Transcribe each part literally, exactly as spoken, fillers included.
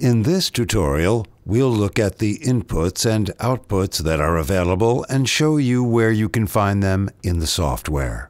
In this tutorial, we'll look at the inputs and outputs that are available and show you where you can find them in the software.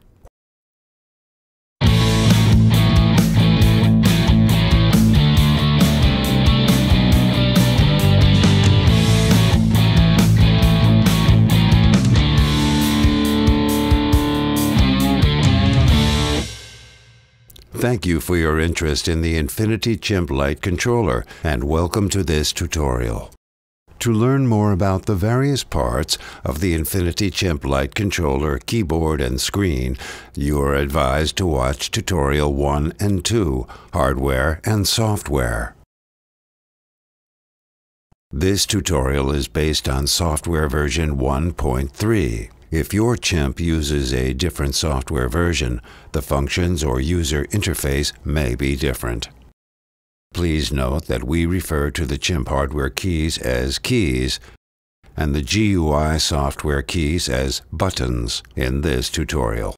Thank you for your interest in the Infinity Chimp Lite controller, and welcome to this tutorial. To learn more about the various parts of the Infinity Chimp Lite controller, keyboard, and screen, you are advised to watch Tutorial one and two, Hardware and Software. This tutorial is based on software version one point three. If your Chimp uses a different software version, the functions or user interface may be different. Please note that we refer to the Chimp hardware keys as keys and the G U I software keys as buttons in this tutorial.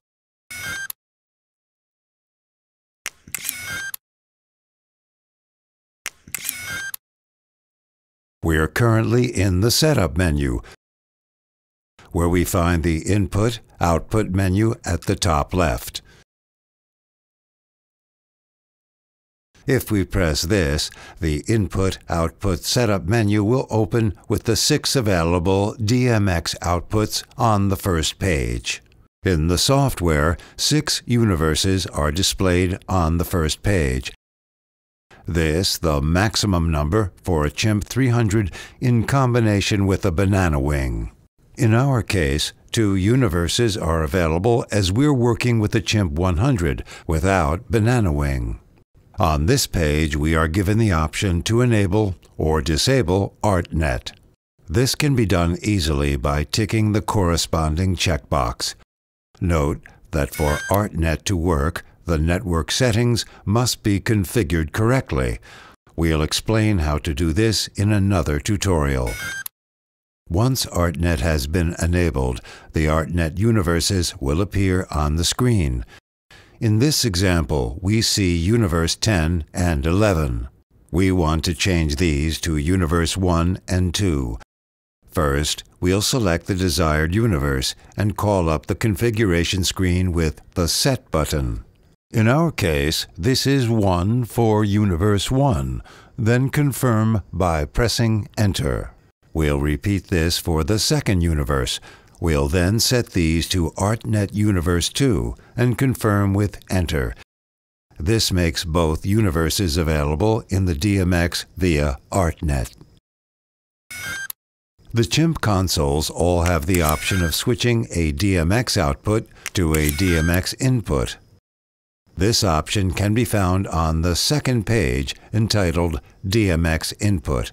We are currently in the Setup menu, where we find the Input/Output menu at the top left. If we press this, the Input/Output Setup menu will open with the six available D M X outputs on the first page. In the software, six universes are displayed on the first page. This, the maximum number for a Chimp three hundred in combination with a banana wing. In our case, two universes are available as we're working with the Chimp one hundred without banana wing. On this page, we are given the option to enable or disable ArtNet. This can be done easily by ticking the corresponding checkbox. Note that for ArtNet to work, the network settings must be configured correctly. We'll explain how to do this in another tutorial. Once ArtNet has been enabled, the ArtNet universes will appear on the screen. In this example, we see Universe ten and eleven. We want to change these to Universe one and two. First, we'll select the desired universe and call up the configuration screen with the Set button. In our case, this is one for Universe one. Then confirm by pressing Enter. We'll repeat this for the second universe. We'll then set these to ArtNet Universe two and confirm with Enter. This makes both universes available in the D M X via ArtNet. The Chimp consoles all have the option of switching a D M X output to a D M X input. This option can be found on the second page entitled D M X Input.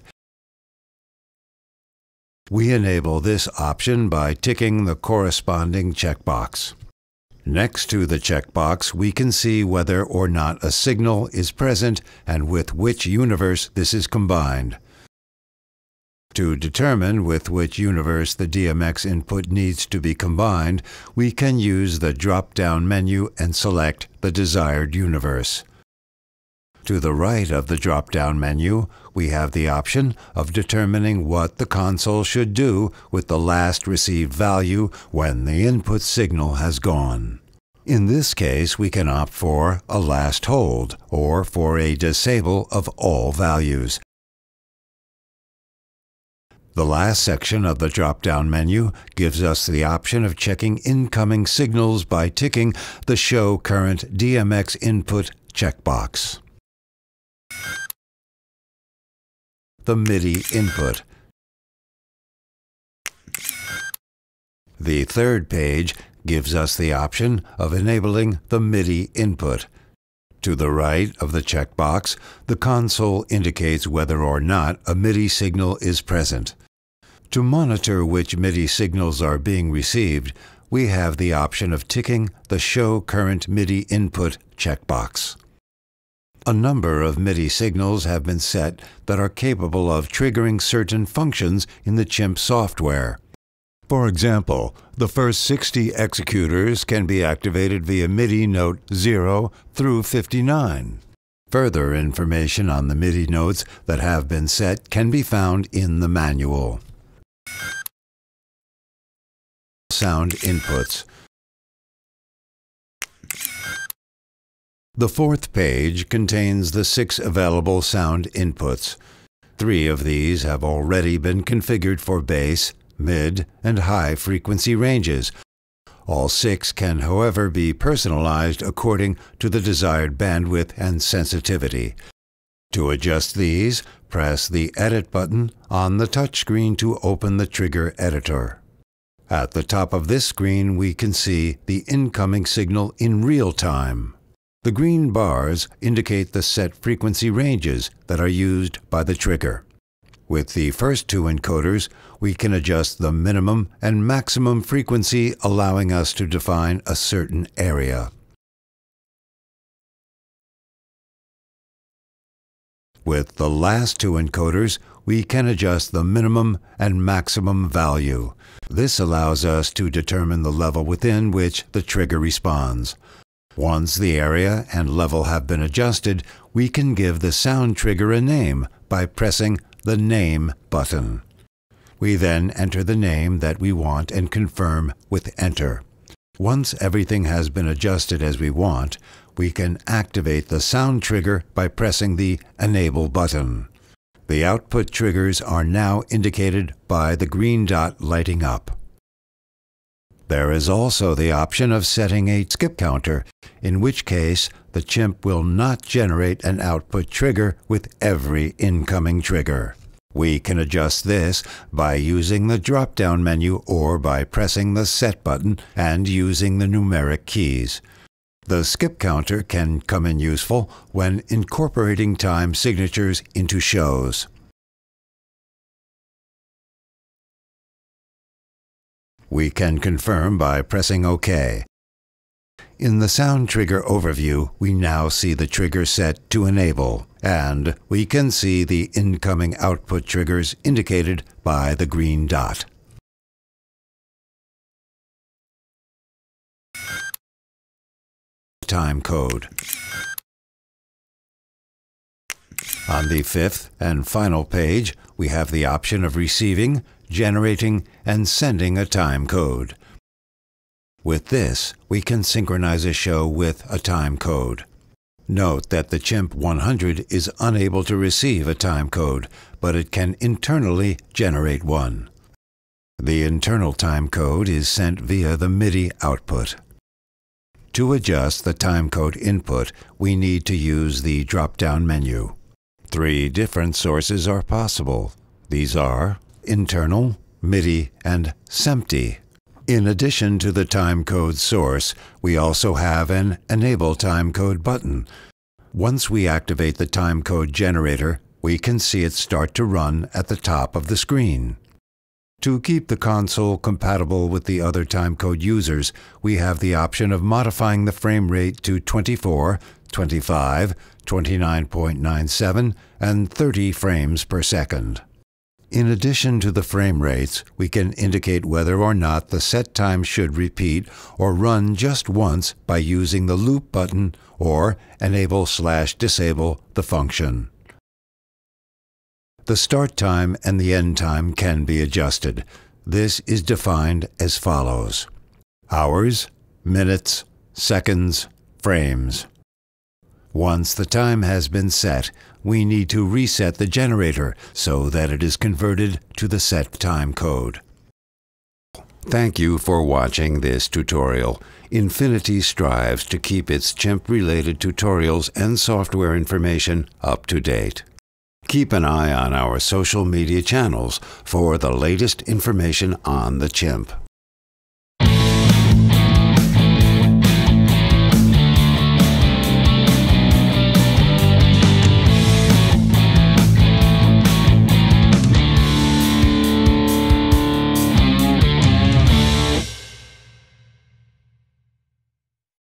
We enable this option by ticking the corresponding checkbox. Next to the checkbox, we can see whether or not a signal is present and with which universe this is combined. To determine with which universe the D M X input needs to be combined, we can use the drop-down menu and select the desired universe. To the right of the drop-down menu, we have the option of determining what the console should do with the last received value when the input signal has gone. In this case, we can opt for a last hold or for a disable of all values. The last section of the drop-down menu gives us the option of checking incoming signals by ticking the Show Current D M X Input checkbox. The MIDI input. The third page gives us the option of enabling the MIDI input. To the right of the checkbox, the console indicates whether or not a MIDI signal is present. To monitor which MIDI signals are being received, we have the option of ticking the Show Current MIDI Input checkbox. A number of MIDI signals have been set that are capable of triggering certain functions in the Chimp software. For example, the first sixty executors can be activated via MIDI note zero through fifty-nine. Further information on the MIDI notes that have been set can be found in the manual. Sound inputs. The fourth page contains the six available sound inputs. Three of these have already been configured for bass, mid, and high frequency ranges. All six can, however, be personalized according to the desired bandwidth and sensitivity. To adjust these, press the Edit button on the touchscreen to open the trigger editor. At the top of this screen, we can see the incoming signal in real time. The green bars indicate the set frequency ranges that are used by the trigger. With the first two encoders, we can adjust the minimum and maximum frequency, allowing us to define a certain area. With the last two encoders, we can adjust the minimum and maximum value. This allows us to determine the level within which the trigger responds. Once the area and level have been adjusted, we can give the sound trigger a name by pressing the Name button. We then enter the name that we want and confirm with Enter. Once everything has been adjusted as we want, we can activate the sound trigger by pressing the Enable button. The output triggers are now indicated by the green dot lighting up. There is also the option of setting a skip counter, in which case the Chimp will not generate an output trigger with every incoming trigger. We can adjust this by using the drop-down menu or by pressing the Set button and using the numeric keys. The skip counter can come in useful when incorporating time signatures into shows. We can confirm by pressing OK. In the sound trigger overview, we now see the trigger set to enable, and we can see the incoming output triggers indicated by the green dot. Time code. On the fifth and final page, we have the option of receiving, generating, and sending a time code. With this, we can synchronize a show with a time code. Note that the Chimp one hundred is unable to receive a time code, but it can internally generate one. The internal time code is sent via the MIDI output. To adjust the time code input, we need to use the drop-down menu. Three different sources are possible. These are internal, MIDI, and SEMPTI. In addition to the timecode source, we also have an Enable Timecode button. Once we activate the timecode generator, we can see it start to run at the top of the screen. To keep the console compatible with the other timecode users, we have the option of modifying the frame rate to twenty-four, twenty-five, twenty-nine point nine seven, and thirty frames per second. In addition to the frame rates, we can indicate whether or not the set time should repeat or run just once by using the loop button or enable slash disable the function. The start time and the end time can be adjusted. This is defined as follows: hours, minutes, seconds, frames. Once the time has been set, we need to reset the generator so that it is converted to the set time code. Thank you for watching this tutorial. Infinity strives to keep its Chimp-related tutorials and software information up to date. Keep an eye on our social media channels for the latest information on the Chimp.